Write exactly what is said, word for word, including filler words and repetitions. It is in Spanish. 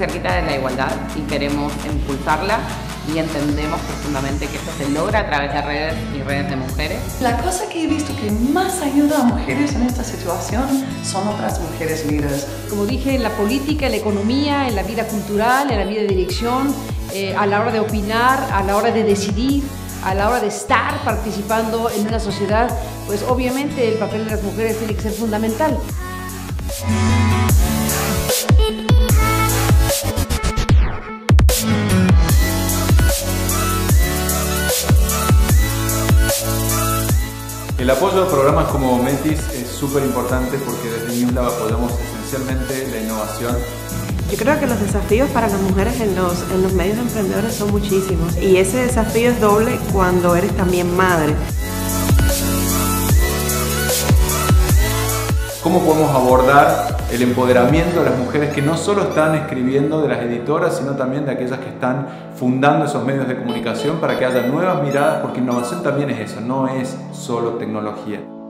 cerquita de la igualdad y queremos impulsarla y entendemos profundamente que esto se logra a través de redes y redes de mujeres. La cosa que he visto que más ayuda a mujeres en esta situación son otras mujeres líderes. Como dije, en la política, en la economía, en la vida cultural, en la vida de dirección, eh, a la hora de opinar, a la hora de decidir, a la hora de estar participando en una sociedad, pues obviamente el papel de las mujeres tiene que ser fundamental. El apoyo a programas como Metis es súper importante porque desde Newslab apoyamos esencialmente la innovación. Yo creo que los desafíos para las mujeres en los, en los medios emprendedores son muchísimos y ese desafío es doble cuando eres también madre. ¿Cómo podemos abordar el empoderamiento de las mujeres que no solo están escribiendo de las editoras, sino también de aquellas que están fundando esos medios de comunicación para que haya nuevas miradas? Porque innovación también es eso, no es solo tecnología.